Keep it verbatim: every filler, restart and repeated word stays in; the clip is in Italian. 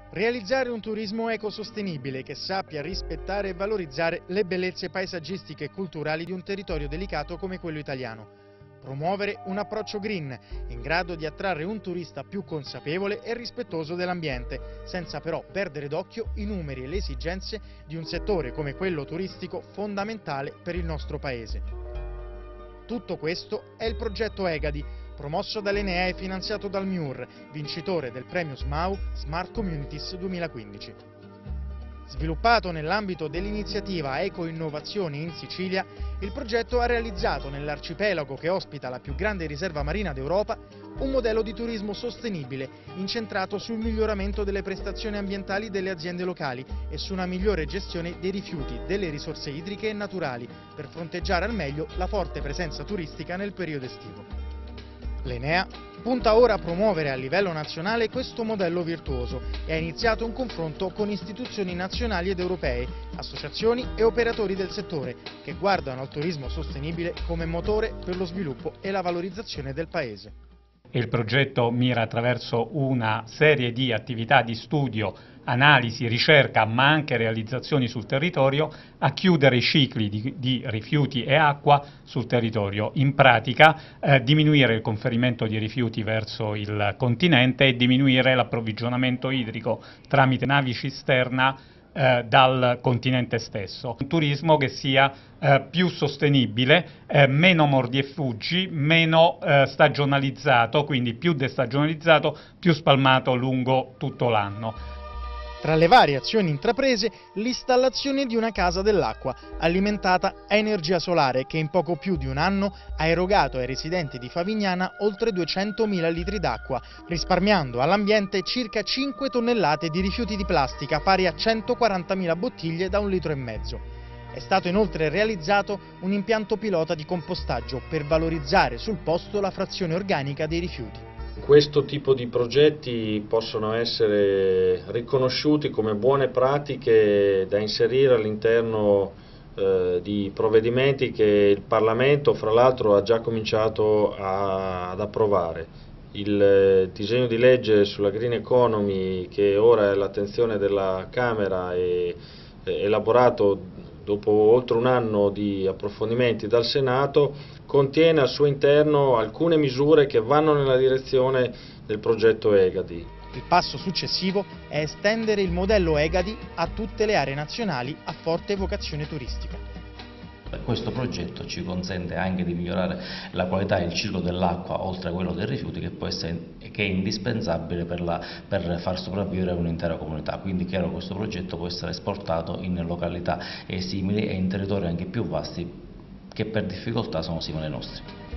Realizzare un turismo ecosostenibile che sappia rispettare e valorizzare le bellezze paesaggistiche e culturali di un territorio delicato come quello italiano. Promuovere un approccio green, in grado di attrarre un turista più consapevole e rispettoso dell'ambiente, senza però perdere d'occhio i numeri e le esigenze di un settore come quello turistico fondamentale per il nostro paese. Tutto questo è il progetto EGADI, promosso dall'Enea e finanziato dal M I U R, vincitore del premio SMAU Smart Communities duemilaquindici. Sviluppato nell'ambito dell'iniziativa Eco Innovazioni in Sicilia, il progetto ha realizzato nell'arcipelago che ospita la più grande riserva marina d'Europa un modello di turismo sostenibile incentrato sul miglioramento delle prestazioni ambientali delle aziende locali e su una migliore gestione dei rifiuti, delle risorse idriche e naturali per fronteggiare al meglio la forte presenza turistica nel periodo estivo. L'Enea punta ora a promuovere a livello nazionale questo modello virtuoso e ha iniziato un confronto con istituzioni nazionali ed europee, associazioni e operatori del settore che guardano al turismo sostenibile come motore per lo sviluppo e la valorizzazione del Paese. Il progetto mira attraverso una serie di attività di studio, analisi, ricerca, ma anche realizzazioni sul territorio, a chiudere i cicli di, di rifiuti e acqua sul territorio. In pratica eh, diminuire il conferimento di rifiuti verso il continente e diminuire l'approvvigionamento idrico tramite navi cisterna Eh, dal continente stesso. Un turismo che sia eh, più sostenibile, eh, meno mordi e fuggi, meno eh, stagionalizzato, quindi più destagionalizzato, più spalmato lungo tutto l'anno. Tra le varie azioni intraprese, l'installazione di una casa dell'acqua, alimentata a energia solare, che in poco più di un anno ha erogato ai residenti di Favignana oltre duecentomila litri d'acqua, risparmiando all'ambiente circa cinque tonnellate di rifiuti di plastica, pari a centoquarantamila bottiglie da un litro e mezzo. È stato inoltre realizzato un impianto pilota di compostaggio per valorizzare sul posto la frazione organica dei rifiuti. Questo tipo di progetti possono essere riconosciuti come buone pratiche da inserire all'interno eh, di provvedimenti che il Parlamento, fra l'altro, ha già cominciato a, ad approvare. Il eh, disegno di legge sulla Green Economy, che ora è all'attenzione della Camera e eh, elaborato dopo oltre un anno di approfondimenti dal Senato, contiene al suo interno alcune misure che vanno nella direzione del progetto EGADI. Il passo successivo è estendere il modello EGADI a tutte le aree nazionali a forte vocazione turistica. Questo progetto ci consente anche di migliorare la qualità e il ciclo dell'acqua, oltre a quello dei rifiuti, che, può essere, che è indispensabile per, la, per far sopravvivere un'intera comunità. Quindi chiaro che questo progetto può essere esportato in località simili e in territori anche più vasti che per difficoltà sono simili ai nostri.